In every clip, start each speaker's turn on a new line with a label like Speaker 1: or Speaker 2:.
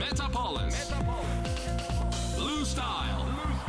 Speaker 1: Metapolis Blue Style.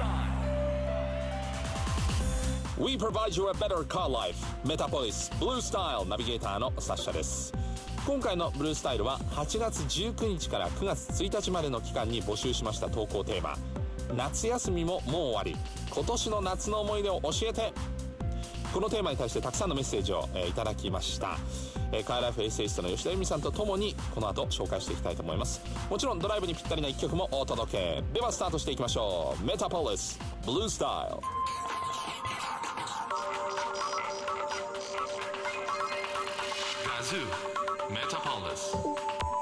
Speaker 1: We provide you a better car life. Metapolis Blue Style ナビゲーターのサッシャです。今回のブルースタイルは8月19日から9月1日までの期間に募集しました投稿テーマ、夏休みももう終わり、今年の夏の思い出を教えて。このテーマに対してたくさんのメッセージを、いただきました。カーライフエッセイストの吉田由美さんとともにこの後紹介していきたいと思います。もちろんドライブにぴったりな一曲もお届け。ではスタートしていきましょう。メタポリスブルースタイル。Metropolis Blue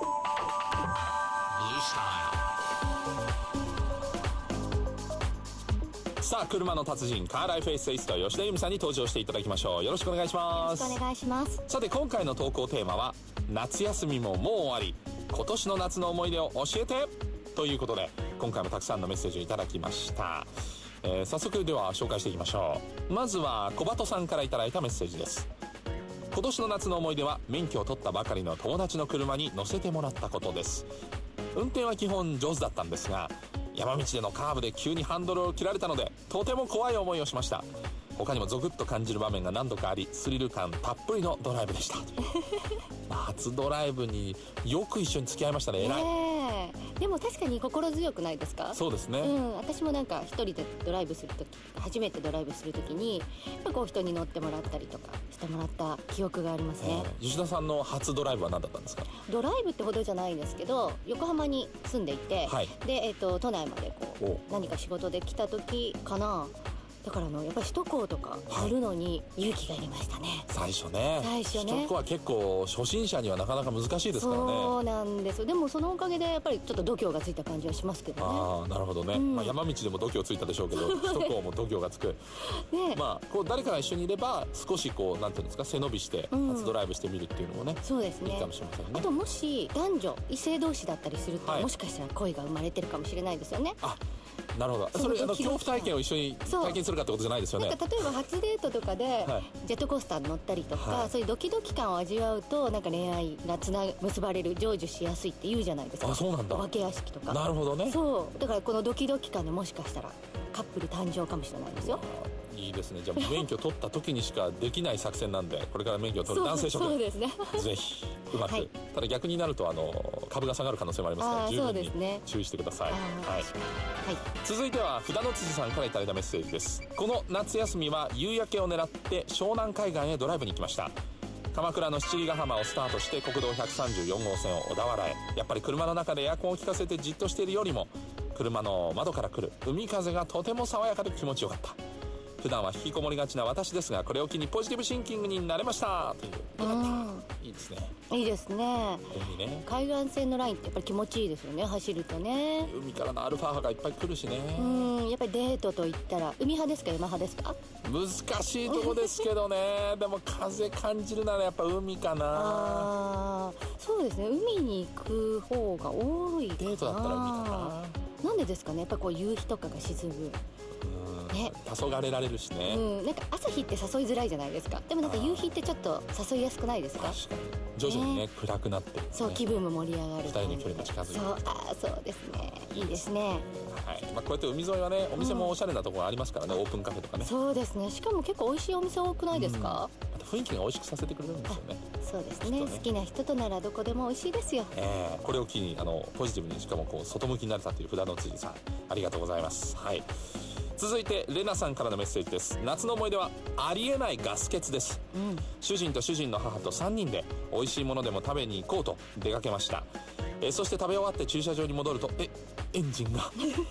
Speaker 1: Style。 さあ、車の達人カーライフエッセイスト吉田由美さんに登場していただきましょう。よろしくお願いします。
Speaker 2: よろしくお願いします。
Speaker 1: さて、今回の投稿テーマは夏休みももう終わり、今年の夏の思い出を教えてということで、今回もたくさんのメッセージをいただきました。早速では紹介していきましょう。まずは小鳩さんからいただいたメッセージです。今年の夏の思い出は免許を取ったばかりの友達の車に乗せてもらったことです。運転は基本上手だったんですが、山道でのカーブで急にハンドルを切られたのでとても怖い思いをしました。他にもゾクッと感じる場面が何度かあり、スリル感たっぷりのドライブでした。初ドライブによく一緒に付き合いましたね。偉い。
Speaker 2: でも確かに心強くないですか？
Speaker 1: そうですね、
Speaker 2: 私もなんか一人でドライブするとき、初めてドライブするときにやっぱこう人に乗ってもらったりとかしてもらった記憶がありますね。
Speaker 1: 吉田さんの初ドライブは何だったんですか？
Speaker 2: ドライブってほどじゃないんですけど、横浜に住んでいて、で、都内までこう何か仕事で来た時かな。だからやっぱり首都高とか乗るのに勇気がいりましたね。
Speaker 1: 最初ね。首都高は結構初心者にはなかなか難しいですからね。
Speaker 2: そうなんですよ。でもそのおかげでやっぱりちょっと度胸がついた感じはしますけどね。
Speaker 1: ああ、なるほどね、山道でも度胸ついたでしょうけど首都高も度胸がつくね。こう誰かが一緒にいれば少しこうなんていうんですか、背伸びして初ドライブしてみるっていうのもね、そうですね、いいかもしれませんね。
Speaker 2: あともし男女異性同士だったりすると、もしかしたら恋が生まれてるかもしれないですよね。
Speaker 1: なるほど。それ恐怖体験を一緒に体験するかってことじゃないですよね。
Speaker 2: なんか例えば初デートとかでジェットコースターに乗ったりとか、そういうドキドキ感を味わうとなんか恋愛が結ばれる、成就しやすいって言うじゃないですか。
Speaker 1: そうなんだ。
Speaker 2: お化け屋敷とか。
Speaker 1: なるほどね。
Speaker 2: そうだからこのドキドキ感でもしかしたらカップル誕生かもしれないですよ。
Speaker 1: いいですね。じゃあ免許取った時にしかできない作戦なんで、これから免許を取る男性諸君、そうですね、ぜひうまく、ただ逆になると株が下がる可能性もありますから十分に注意してください。続いては札の辻さんからいただいたメッセージです。この夏休みは夕焼けを狙って湘南海岸へドライブに行きました。鎌倉の七里ヶ浜をスタートして国道134号線を小田原へ。やっぱり車の中でエアコンを効かせてじっとしているよりも車の窓から来る海風がとても爽やかで気持ちよかった。普段は引きこもりがちな私ですが、これを機にポジティブシンキングになれましたという。いいですね。
Speaker 2: いいですね。海岸線のラインってやっぱり気持ちいいですよね、走るとね。
Speaker 1: 海からのアルファ波がいっぱい来るしね。
Speaker 2: やっぱりデートといったら海派ですか山派ですか？
Speaker 1: 難しいとこですけどね。でも風感じるならやっぱ海かな。そうですね、
Speaker 2: 海に行く方が多いかな。
Speaker 1: デートだったら海かな。
Speaker 2: なんでですかね。やっぱこう夕日とかが沈む
Speaker 1: ね、黄昏れるしね。
Speaker 2: なんか朝日って誘いづらいじゃないですか。でもなんか夕日ってちょっと誘いやすくないですか？
Speaker 1: 確かに徐々にね、暗くなって、
Speaker 2: そう気分も盛り上がる。
Speaker 1: 二人の距離が近づいて。
Speaker 2: そうですね、いいですね。
Speaker 1: こうやって海沿いはね、お店もおしゃれなところありますからね、オープンカフェとかね。
Speaker 2: そうですね。しかも結構美味しいお店多くないですか？
Speaker 1: あと雰囲気が美味しくさせてくれるんですよね。
Speaker 2: そうですね。好きな人とならどこでも美味しいですよ。
Speaker 1: これを機にポジティブに、しかもこう外向きになれたという札の辻さん、ありがとうございます。続いてレナさんからのメッセージです。夏の思い出はありえないガス欠です。主人と主人の母と3人で美味しいものでも食べに行こうと出かけました。そして食べ終わって駐車場に戻るとエンジンが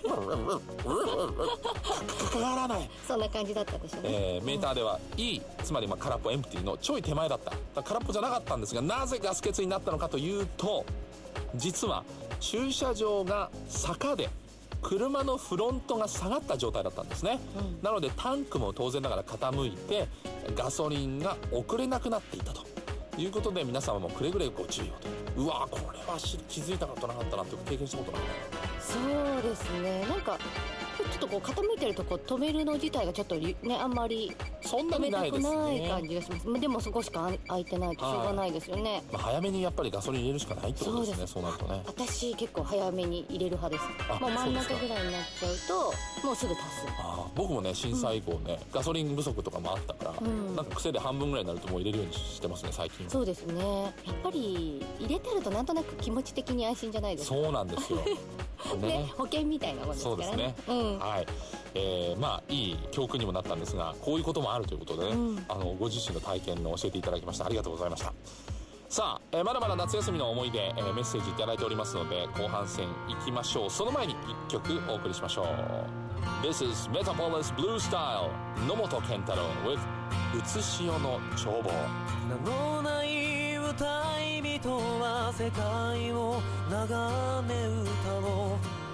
Speaker 1: かからない。
Speaker 2: そんな感じだったでしょうね。
Speaker 1: メーターでは E、つまり空っぽエンプティのちょい手前だった。空っぽじゃなかったんですが、なぜガス欠になったのかというと、実は駐車場が坂で車のフロントが下がった状態だったんですね。なのでタンクも当然ながら傾いてガソリンが送れなくなっていたということで、皆様もくれぐれご注意をと。うわー、これは気づいたことなかったなって経験したことない。
Speaker 2: そうですね。なんかぱりちょっとこう傾いてるとこ止めるの自体がちょっとねあんまり
Speaker 1: そんなにないですね。
Speaker 2: 止めたくない感じがします。でもそこしか空いてないとしょうがないですよね。
Speaker 1: 早めにやっぱりガソリン入れるしかないってことですね。そうなるとね。
Speaker 2: 私結構早めに入れる派です。もう真ん中ぐらいになっちゃうともうすぐ足す。
Speaker 1: 僕もね震災以降ね、ガソリン不足とかもあったから、なんか癖で半分ぐらいになるともう入れるようにしてますね最近。
Speaker 2: そうですね。やっぱり入れてるとなんとなく気持ち的に安心じゃないですか。
Speaker 1: そうなんですよ。
Speaker 2: ね、保険みたいなもんですからね。
Speaker 1: そうですね。はい。まあいい教訓にもなったんですが、こういうこともあるということでね、ご自身の体験の教えていただきました。ありがとうございました。さあ、まだまだ夏休みの思い出、メッセージいただいておりますので、後半戦いきましょう。その前に1曲お送りしましょう。 This is Metropolis Blue Style 野本健太郎 with うつしおの眺望。
Speaker 3: 名のない歌い人は世界を眺め歌を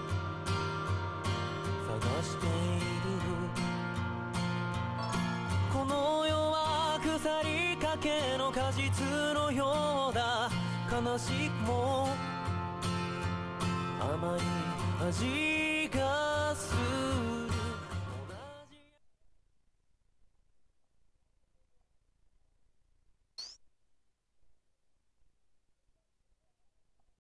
Speaker 3: 探している。この世は腐りかけの果実のようだ。悲しくも甘い味が